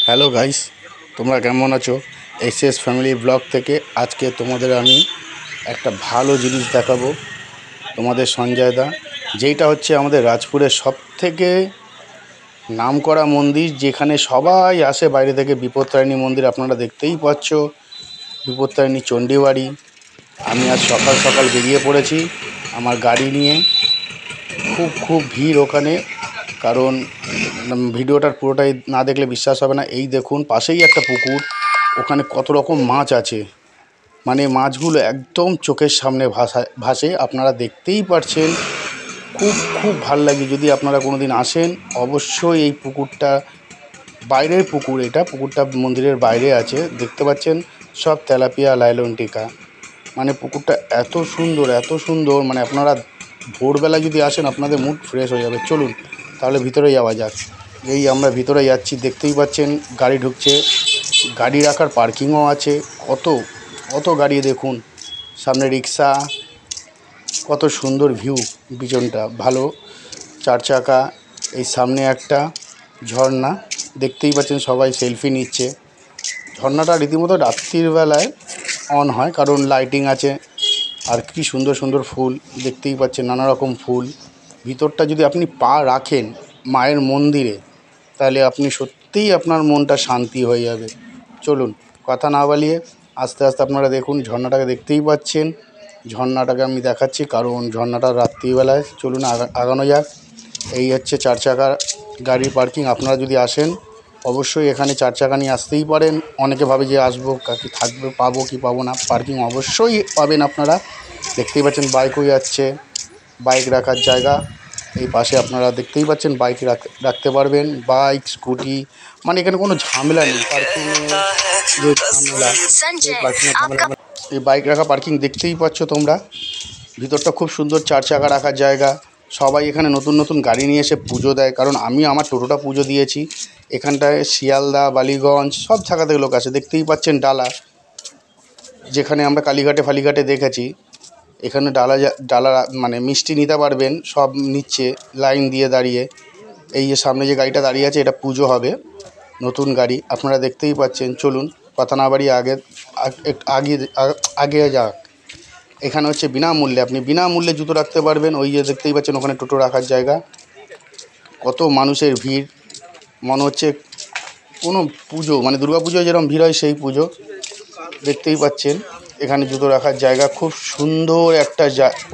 Hello guys, তোমরা কেমন আছো? এসএস ফ্যামিলি ব্লগ থেকে আজকে তোমাদের আমি একটা ভালো জিনিস দেখাবো। তোমাদের সঞ্জয় দা, যেইটা হচ্ছে আমাদের রাজপুরের সবথেকে নামকরা মন্দির, যেখানে সবাই আসে বাইরে থেকে। বিপত্তারিণী মন্দির আপনারা দেখতেই পাচ্ছ, বিপত্তারিণী চণ্ডীবাড়ি। আমি আজ সকাল সকাল বেরিয়ে পড়েছি আমার গাড়ি নিয়ে। খুব ভিড় ওখানে, কারণ ভিডিওটার পুরোটাই না দেখলে বিশ্বাস হবে না। এই দেখুন, পাশেই একটা পুকুর, ওখানে কত রকম মাছ আছে, মানে মাছগুলো একদম চোখের সামনে ভাসে, আপনারা দেখতেই পারছেন। খুব ভাল লাগে। যদি আপনারা কোনো দিন আসেন, অবশ্যই এই পুকুরটা, বাইরের পুকুর এটা, পুকুরটা মন্দিরের বাইরে আছে, দেখতে পাচ্ছেন সব তেলাপিয়া লাইলনটিকা। মানে পুকুরটা এত সুন্দর, মানে আপনারা ভোরবেলা যদি আসেন আপনাদের মুড ফ্রেশ হয়ে যাবে। চলুন তাহলে ভিতরে যাওয়া যাক। এই আমরা ভিতরে যাচ্ছি, দেখতেই পাচ্ছেন গাড়ি ঢুকছে, গাড়ি রাখার পার্কিংও আছে। কত গাড়ি দেখুন, সামনে রিক্সা, কত সুন্দর ভিউ, পিছনটা ভালো, চার চাকা। এই সামনে একটা ঝর্ণা, দেখতেই পাচ্ছেন সবাই সেলফি নিচ্ছে। ঝর্ণাটা রীতিমতো রাত্রির বেলায় অন হয়, কারণ লাইটিং আছে। আর কি সুন্দর ফুল, দেখতেই পাচ্ছেন নানা রকম ফুল। ভিতরটা যদি আপনি পা রাখেন মায়ের মন্দিরে, তাহলে আপনি সত্যিই আপনার মনটা শান্তি হয়ে যাবে। চলুন কথা না বালিয়ে আস্তে আস্তে আপনারা দেখুন, ঝর্ণাটাকে দেখতেই পাচ্ছেন। ঝর্ণাটাকে আমি দেখাচ্ছি, কারণ ঝর্ণাটা রাত্রিবেলায়। চলুন আগানো যাক। এই হচ্ছে চার চাকার গাড়ির পার্কিং। আপনারা যদি আসেন অবশ্যই এখানে চার চাকা নিয়ে আসতেই পারেন। অনেকে ভাবে যে আসবো কি থাকবে, পাবো কি পাবো না, পার্কিং অবশ্যই পাবেন আপনারা। দেখতেই পাচ্ছেন বাইকও যাচ্ছে, বাইক রাখার জায়গা। এই পাশে আপনারা দেখতেই পাচ্ছেন বাইক রাখতে পারবেন, বাইক স্কুটি, মানে এখানে কোনো ঝামেলা নেই। পার্কিংয়ে যে ঝামেলা, এই পার্কিংয়ের ঝামেলা, এই বাইক রাখা পার্কিং দেখতেই পাচ্ছ তোমরা। ভিতরটা খুব সুন্দর, চার চাকা রাখার জায়গা। সবাই এখানে নতুন গাড়ি নিয়ে এসে পুজো দেয়, কারণ আমি আমার টোটোটা পুজো দিয়েছি। এখানটায় শিয়ালদা, বালিগঞ্জ সব জায়গা থেকে লোক আসে। দেখতেই পাচ্ছেন ডালা, যেখানে আমরা কালীঘাটে ফালিঘাটে দেখেছি, এখানে ডালা মানে মিষ্টি নিতে পারবেন, সব নিচ্ছে লাইন দিয়ে দাঁড়িয়ে। এই যে সামনে যে গাড়িটা দাঁড়িয়ে আছে, এটা পুজো হবে, নতুন গাড়ি আপনারা দেখতেই পাচ্ছেন। চলুন কথা না বাড়িয়ে আগে যাক। এখানে হচ্ছে বিনামূল্যে, আপনি বিনামূল্যে জুতো রাখতে পারবেন। ওই যে দেখতেই পাচ্ছেন ওখানে টোটো রাখার জায়গা। কত মানুষের ভিড়, মনে হচ্ছে কোনো পুজো, মানে দুর্গা পুজোয় যেরকম ভিড় হয় সেই পুজো। দেখতেই পাচ্ছেন এখানে জুতো রাখার জায়গা, খুব সুন্দর একটা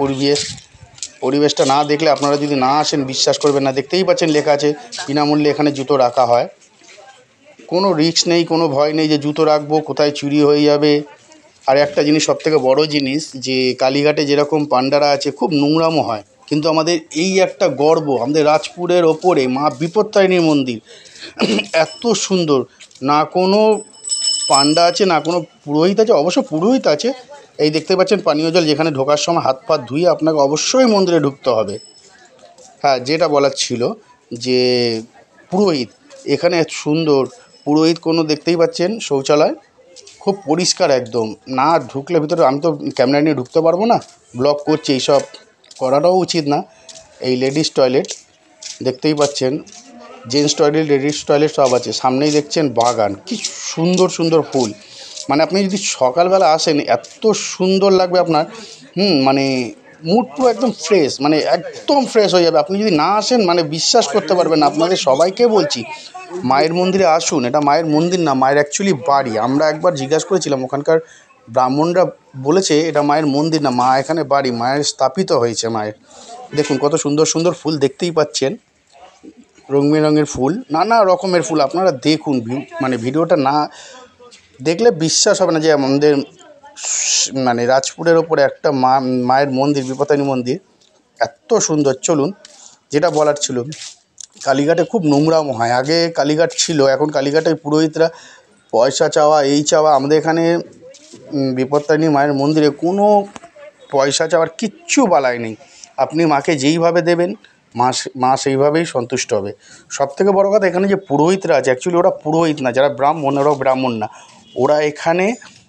পরিবেশটা না দেখলে, আপনারা যদি না আসেন বিশ্বাস করবেন না। দেখতেই পাচ্ছেন লেখা আছে বিনামূল্যে এখানে জুতো রাখা হয়। কোনো রিস্ক নেই, কোনো ভয় নেই যে জুতো রাখবো কোথায় চুরি হয়ে যাবে। আর একটা জিনিস, সবথেকে বড় জিনিস, যে কালীঘাটে যেরকম পাণ্ডারা আছে খুব নোংরামো হয়, কিন্তু আমাদের এই একটা গর্ব, আমাদের রাজপুরের ওপরে মা বিপত্তারিণীর মন্দির এত সুন্দর। না কোনো পাণ্ডা আছে, না কোনো পুরোহিত আছে। অবশ্য পুরোহিত আছে। এই দেখতে পাচ্ছেন পানীয় জল, যেখানে ঢোকার সময় হাত পা ধুয়ে আপনাকে অবশ্যই মন্দিরে ঢুকতে হবে। হ্যাঁ, যেটা বলার ছিল, যে পুরোহিত এখানে এত সুন্দর, পুরোহিত কোনো দেখতেই পাচ্ছেন শৌচালয় খুব পরিষ্কার একদম। না ঢুকলে ভিতরে, আমি তো ক্যামেরা নিয়ে ঢুকতে পারবো না, ব্লগ করছি, এইসব করাটাও উচিত না। এই লেডিস টয়লেট দেখতেই পাচ্ছেন, জেন্টস টয়লেট, লেডিস টয়লেট সব আছে। সামনেই দেখছেন বাগান, কি সুন্দর ফুল। মানে আপনি যদি সকালবেলা আসেন এত সুন্দর লাগবে আপনার, মানে মুড পুরো একদম ফ্রেশ, মানে একদম ফ্রেশ হয়ে যাবে। আপনি যদি না আসেন মানে বিশ্বাস করতে পারবেন না। আপনাদের সবাইকে বলছি মায়ের মন্দিরে আসুন। এটা মায়ের মন্দির না, মায়ের অ্যাকচুয়ালি বাড়ি। আমরা একবার জিজ্ঞাসা করেছিলাম, ওখানকার ব্রাহ্মণরা বলেছে এটা মায়ের মন্দির না, মা এখানে বাড়ি, মায়ের স্থাপিত হয়েছে মায়ের। দেখুন কত সুন্দর ফুল, দেখতেই পাচ্ছেন রং বেরঙের ফুল, নানা রকমের ফুল। আপনারা দেখুন, মানে ভিডিওটা না দেখলে বিশ্বাস হবে না যে আমাদের মানে রাজপুরের ওপরে একটা মায়ের মন্দির, বিপত্তারিণী মন্দির এত সুন্দর। চলুন, যেটা বলার ছিল, কালীঘাটে খুব নোংরামো হয়। আগে কালীঘাট ছিল, এখন কালীঘাটে পুরোহিতরা পয়সা চাওয়া, এই চাওয়া। আমাদের এখানে বিপত্তারিণী মায়ের মন্দিরে কোনো পয়সা চাওয়ার কিচ্ছু বালাই নেই। আপনি মাকে যেইভাবে দেবেন মা সেইভাবেই সন্তুষ্ট হবে। সবথেকে বড় কথা, এখানে যে পুরোহিতরা আছে, অ্যাকচুয়ালি ওরা পুরোহিত না, যারা ব্রাহ্মণ ওরাও ব্রাহ্মণ না, ওরা এখানে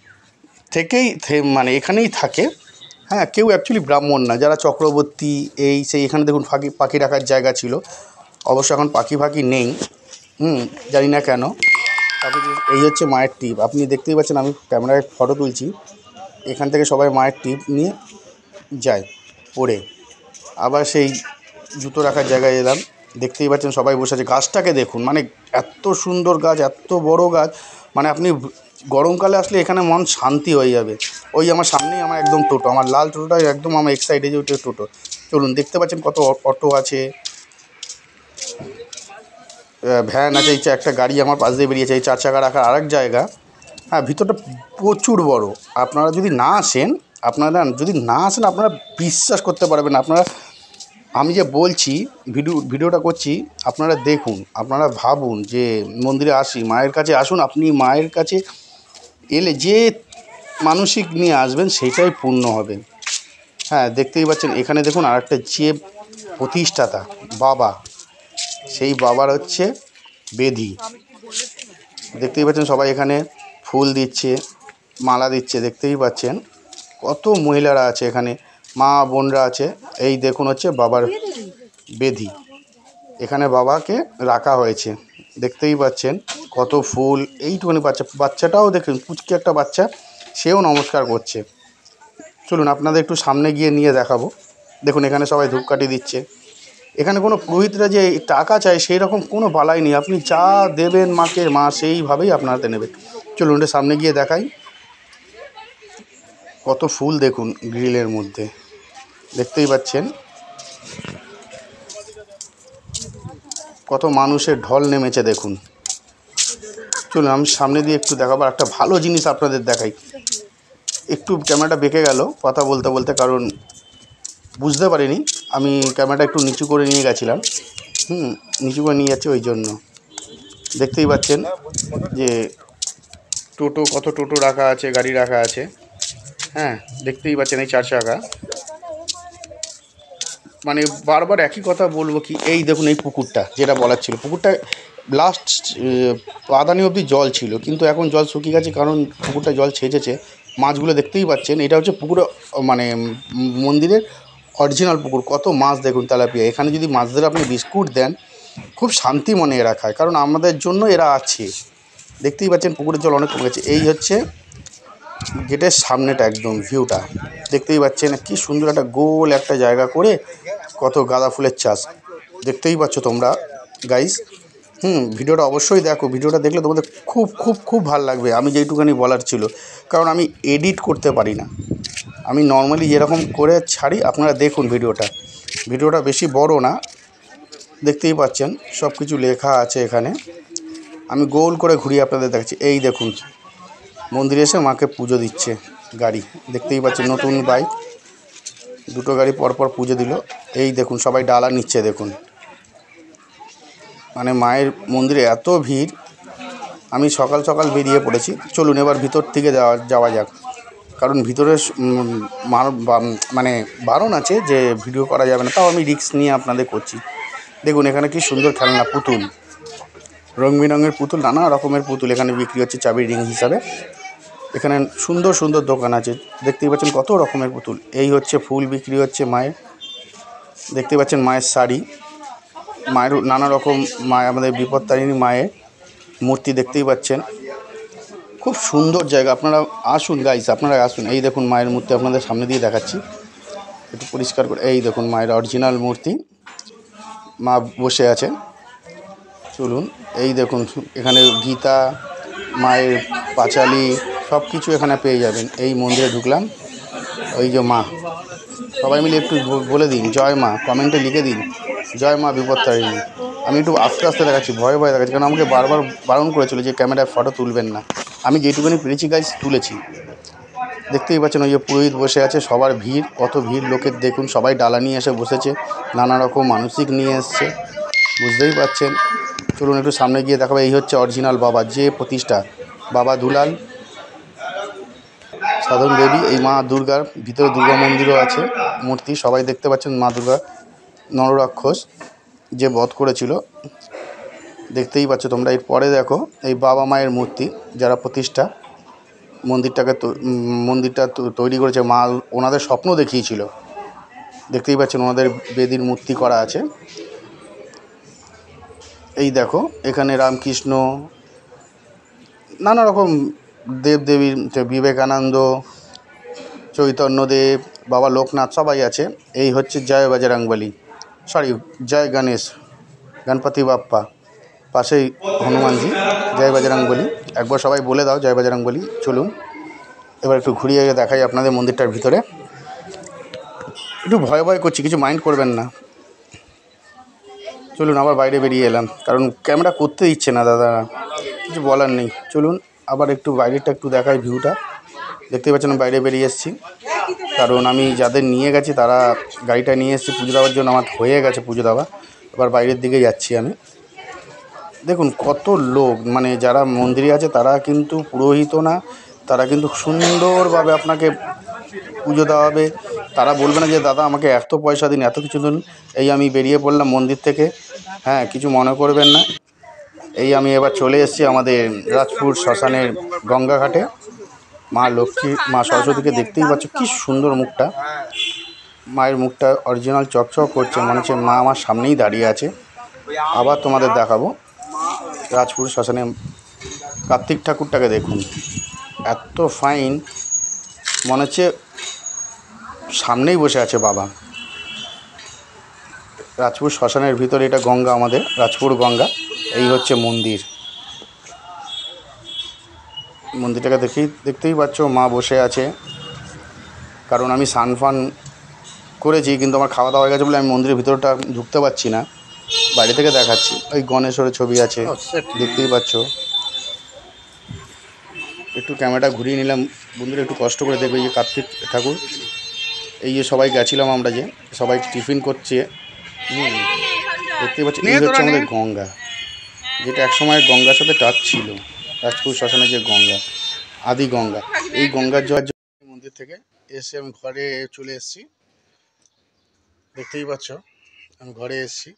মানে এখানেই থাকে। হ্যাঁ, কেউ অ্যাকচুয়ালি ব্রাহ্মণ না, যারা চক্রবর্তী এই সেই। এখানে দেখুন পাখি রাখার জায়গা ছিল, অবশ্য এখন পাখি নেই, জানি না কেন। এই হচ্ছে মায়ের টিপ। আপনি দেখতেই পাচ্ছেন আমি ক্যামেরায় ফটো তুলছি। এখান থেকে সবাই মায়ের টিপ নিয়ে যায় পরে। আবার সেই জুতো রাখার জায়গায় এলাম, দেখতেই পাচ্ছেন সবাই বসে আছে। গাছটাকে দেখুন, মানে এত সুন্দর গাছ, এত বড় গাছ, মানে আপনি গরমকালে আসলে এখানে মন শান্তি হয়ে যাবে। ওই আমার সামনেই আমার একদম টোটো, আমার লাল টোটোটা একদম আমার এক সাইডে যে ওইটা টোটো। চলুন, দেখতে পাচ্ছেন কত অটো আছে, ভ্যান আছে। এই একটা গাড়ি আমার পাশ দিয়ে বেরিয়েছে, এই 4 চাকা রাখার আরেক জায়গা। হ্যাঁ, ভিতরটা প্রচুর বড়। আপনারা যদি না আসেন, আপনারা বিশ্বাস করতে পারবেন না। আপনারা, আমি যে বলছি, ভিডিওটা করছি, আপনারা দেখুন, আপনারা ভাবুন যে মন্দিরে আসি, মায়ের কাছে আসুন। আপনি মায়ের কাছে এলে যে মানসিক নিয়ে আসবেন সেইটাই পূর্ণ হবে। হ্যাঁ, দেখতেই পাচ্ছেন এখানে দেখুন আরেকটা যে প্রতিষ্ঠাতা বাবা, সেই বাবার হচ্ছে বেদি। দেখতেই পাচ্ছেন সবাই এখানে ফুল দিচ্ছে, মালা দিচ্ছে। দেখতেই পাচ্ছেন কত মহিলারা আছে এখানে, মা বোনরা আছে। এই দেখুন হচ্ছে বাবার বেদি, এখানে বাবাকে রাখা হয়েছে। দেখতেই পাচ্ছেন কত ফুল। এইটুকুনি বাচ্চাটাও দেখুন, পুচকি একটা বাচ্চা, সেও নমস্কার করছে। চলুন আপনাদের একটু সামনে গিয়ে নিয়ে দেখাবো। দেখুন এখানে সবাই ধূপকাঠি দিচ্ছে। এখানে কোনো পুরোহিতরা যে টাকা চায় সেই রকম কোনো বালাই নেই। আপনি যা দেবেন মাকে, মা সেইভাবেই আপনারাতে নেবে। চলুন এটা সামনে গিয়ে দেখাই। কত ফুল দেখুন গ্রিলের মধ্যে, দেখতেই পাচ্ছেন কত মানুষের ঢল নেমেছে দেখুন। চলুন আমি সামনে দিয়ে একটু দেখাবো। একটা ভালো জিনিস আপনাদের দেখাই। একটু ক্যামেরাটা বেঁকে গেল কথা বলতে বলতে, কারণ বুঝতে পারিনি। আমি ক্যামেরাটা একটু নিচু করে নিয়ে গেছিলাম। নিচু করে নিয়ে যাচ্ছে ওই জন্য। দেখতেই পাচ্ছেন যে টোটো, কত টোটো রাখা আছে, গাড়ি রাখা আছে। হ্যাঁ, দেখতেই পাচ্ছেন এই 4 চাকা। মানে বারবার একই কথা বলবো কি, এই দেখুন এই পুকুরটা, যেটা বলার ছিল, পুকুরটা লাস্ট আদানি অবধি জল ছিল, কিন্তু এখন জল শুকিয়ে গেছে, কারণ পুকুরটা জল ছেঁচেছে। মাছগুলো দেখতেই পাচ্ছেন, এটা হচ্ছে পুকুরে, মানে মন্দিরের অরিজিনাল পুকুর। কত মাছ দেখুন, তেলাপিয়া। এখানে যদি মাছদের আপনি বিস্কুট দেন, খুব শান্তি মনে এরা খায়, কারণ আমাদের জন্য এরা আছে। দেখতেই পাচ্ছেন পুকুরের জল অনেক কমে গেছে। এই হচ্ছে গেটের সামনেটা, একদম ভিউটা দেখতেই পাচ্ছেন। কি সুন্দর একটা গোল একটা জায়গা করে কত গাঁদা ফুলের চাষ। দেখতেই পাচ্ছ তোমরা গাইস। ভিডিওটা অবশ্যই দেখো। ভিডিওটা দেখলে তোমাদের খুব খুব খুব ভালো লাগবে। আমি যেইটুখানি বলার ছিল, কারণ আমি এডিট করতে পারি না। আমি নর্মালি যেরকম করে ছাড়ি, আপনারা দেখুন ভিডিওটা বেশি বড় না। দেখতেই পাচ্ছেন সব কিছু লেখা আছে এখানে। আমি গোল করে ঘুরিয়ে আপনাদের দেখাচ্ছি। এই দেখুন মন্দিরে এসে মাকে পুজো দিচ্ছে গাড়ি। দেখতেই পাচ্ছেন নতুন বাইক, দুটো গাড়ি পরপর পুজো দিল। এই দেখুন সবাই ডালা নিচ্ছে দেখুন। মানে মায়ের মন্দিরে এত ভিড়, আমি সকাল সকাল বেরিয়ে পড়েছি। চলুন এবার ভিতর থেকে যাওয়া যাক, কারণ ভিতরে মানে বারণ আছে যে ভিডিও করা যাবে না, তাও আমি রিস্ক নিয়ে আপনাদের করছি। দেখুন এখানে কি সুন্দর খেলনা পুতুল, রং বেরঙের পুতুল, নানা রকমের পুতুল এখানে বিক্রি হচ্ছে চাবির রিং হিসাবে। এখানে সুন্দর সুন্দর দোকান আছে, দেখতেই পাচ্ছেন কত রকমের পুতুল। এই হচ্ছে ফুল বিক্রি হচ্ছে মায়ের। দেখতে পাচ্ছেন মায়ের শাড়ি, মায়ের নানা রকম, আমাদের বিপত্তারিণী মায়ের মূর্তি দেখতেই পাচ্ছেন। খুব সুন্দর জায়গা, আপনারা আসুন গাইস, আপনারা আসুন। এই দেখুন মায়ের মূর্তি আপনাদের সামনে দিয়ে দেখাচ্ছি একটু পরিষ্কার করে। এই দেখুন মায়ের অরিজিনাল মূর্তি, মা বসে আছেন। চলুন এই দেখুন এখানে গীতা, মায়ের পাঁচালি, সব কিছু এখানে পেয়ে যাবেন। এই মন্দিরে ঢুকলাম, ওই যে মা, সবাই মিলে একটু বলে দিন জয় মা, কমেন্টে লিখে দিন জয় মা বিপত্তারিণী। আমি একটু আস্তে আস্তে দেখাচ্ছি, ভয়ে ভয়ে দেখাচ্ছি, কারণ আমাকে বারবার বারণ করেছিল যে ক্যামেরায় ফটো তুলবেন না। আমি যেটুকুনি পেরেছি গাইজ তুলেছি। দেখতেই পাচ্ছেন ওই যে পুরোহিত বসে আছে, সবার ভিড়, কত ভিড় লোকের দেখুন। সবাই ডালা নিয়ে এসে বসেছে, নানা রকম মানসিক নিয়ে এসছে, বুঝতেই পাচ্ছেন। চলুন একটু সামনে গিয়ে দেখাবো। এই হচ্ছে অরিজিনাল বাবা, যে প্রতিষ্ঠা, বাবা দুলাল সাধন দেবী। এই মা দুর্গার ভিতরে দুর্গা মন্দিরও আছে মূর্তি, সবাই দেখতে পাচ্ছেন। মা দুর্গা নররাক্ষস যে বধ করেছিল, দেখতেই পাচ্ছ তোমরা। এরপরে দেখো এই বাবা মায়ের মূর্তি, যারা প্রতিষ্ঠা মন্দিরটা তৈরি করেছে মা, ওনাদের স্বপ্ন দেখিয়েছিল। দেখতেই পাচ্ছেন ওনাদের বেদির মূর্তি করা আছে। এই দেখো এখানে রামকৃষ্ণ, নানা রকম দেবদেবীর বিবেকানন্দ, চৈতন্যদেব, বাবা লোকনাথ সবাই আছে। এই হচ্ছে জয় বজরংবলী, সরি জয় গণেশ, গণপতি বাপ্পা, পাশেই হনুমানজি। জয় বজরংবলী, একবার সবাই বলে দাও জয় বজরংবলী। চলুন এবার একটু ঘুরিয়ে দেখাই আপনাদের মন্দিরটার ভিতরে। একটু ভয় ভয় করছি, কিছু মাইন্ড করবেন না। চলুন আবার বাইরে বেরিয়ে এলাম, কারণ ক্যামেরা করতে দিচ্ছে না দাদা, কিছু বলার নেই। চলুন আবার একটু বাইরেটা একটু দেখাই, ভিউটা দেখতে পাচ্ছেন। বাইরে বেরিয়ে এসেছি, কারণ আমি যাদের নিয়ে গেছি তারা গাড়িটা নিয়ে এসেছি পুজো দেওয়ার জন্য, আমার হয়ে গেছে পুজো দেওয়া। এবার বাইরের দিকে যাচ্ছি আমি। দেখুন কত লোক, মানে যারা মন্দিরে আছে তারা কিন্তু পুরোহিত না, তারা কিন্তু সুন্দরভাবে আপনাকে পুজো দেওয়া হবে। তারা বলবে না যে দাদা আমাকে এত পয়সা দিন, এত কিছু দিন। এই আমি বেরিয়ে পড়লাম মন্দির থেকে, হ্যাঁ কিছু মনে করবেন না। এই আমি এবার চলে এসেছি আমাদের রাজপুর শ্মশানের গঙ্গা ঘাটে। মা লক্ষ্মী, মা সরস্বতীকে দেখতেই পাচ্ছ, কি সুন্দর মুখটা, মায়ের মুখটা অরিজিনাল চকচক করছে, মনে হচ্ছে মা আমার সামনেই দাঁড়িয়ে আছে। আবার তোমাদের দেখাবো রাজপুর শ্মশানে কার্তিক ঠাকুরটাকে দেখুন, এত ফাইন, মনে হচ্ছে সামনেই বসে আছে বাবা। রাজপুর শ্মশানের ভিতরে এটা গঙ্গা, আমাদের রাজপুর গঙ্গা। এই হচ্ছে মন্দির, মন্দিরটাকে দেখতেই পাচ্ছ, মা বসে আছে। কারণ আমি স্নান করেছি, কিন্তু আমার খাওয়া দাওয়া হয়ে গেছে বলে আমি মন্দিরের ভিতরটা ঢুকতে পারছি না, বাইরে থেকে দেখাচ্ছি। ওই গণেশের ছবি আছে, দেখতেই পাচ্ছ। একটু ক্যামেরাটা ঘুরিয়ে নিলাম বন্ধুরা, একটু কষ্ট করে দেখবে। এই যে কার্তিক ঠাকুর, এই যে সবাই গেছিলাম আমরা, যে সবাই টিফিন করছে, দেখতেই পাচ্ছি। এই হচ্ছে আমাদের গঙ্গা, যেটা একসময় গঙ্গার সাথে টাচ ছিল, রাজপুর শ্মশানে যে গঙ্গা, আদি গঙ্গা। এই গঙ্গার জল মন্দির থেকে এসে আমি ঘরে চলে এসেছি, দেখতেই পাচ্ছ আমি ঘরে এসেছি।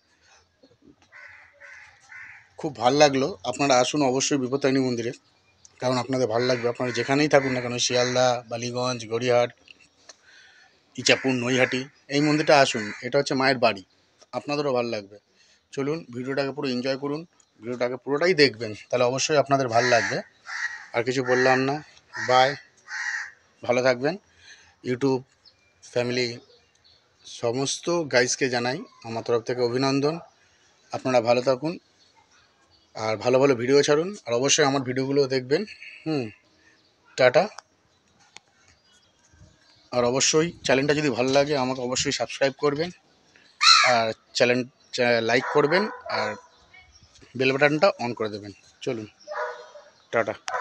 খুব ভাল লাগলো। আপনারা আসুন অবশ্যই বিপত্তারিণী মন্দিরে, কারণ আপনাদের ভালো লাগবে। আপনারা যেখানেই থাকুন না কেন, শিয়ালদা, বালিগঞ্জ, গড়িয়াহাট, ইচাপুর, নৈহাটি, এই মন্দিরটা আসুন। এটা হচ্ছে মায়ের বাড়ি, আপনাদেরও ভালো লাগবে। চলুন ভিডিওটাকে পুরো এনজয় করুন, ভিডিওটাকে পুরোটাই দেখবেন, তাহলে অবশ্যই আপনাদের ভালো লাগবে। আর কিছু বললাম না, বাই, ভালো থাকবেন। ইউটিউব ফ্যামিলি সমস্ত গাইজকে জানাই আমার তরফ থেকে অভিনন্দন। আপনারা ভালো থাকুন আর ভালো ভালো ভিডিও ছাড়ুন, আর অবশ্যই আমার ভিডিওগুলো দেখবেন। টাটা। আর অবশ্যই চ্যানেলটা যদি ভালো লাগে আমাকে অবশ্যই সাবস্ক্রাইব করবেন, আর চ্যানেল লাইক করবেন, আর বেল বাটনটা অন করে দেবেন। চলুন টাটা।